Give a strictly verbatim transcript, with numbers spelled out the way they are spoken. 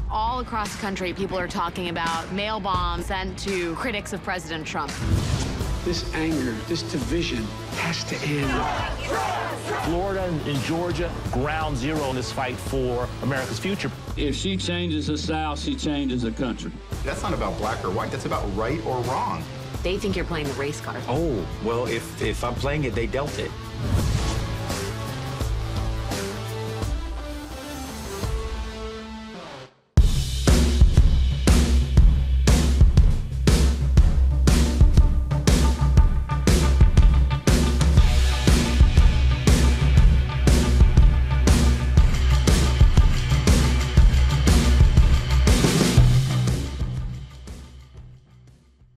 All across the country, people are talking about mail bombs sent to critics of President Trump. This anger, this division has to end. Florida and Georgia, ground zero in this fight for America's future. If she changes the South, she changes the country. That's not about black or white. That's about right or wrong. They think you're playing the race card. Oh, well, if, if I'm playing it, they dealt it.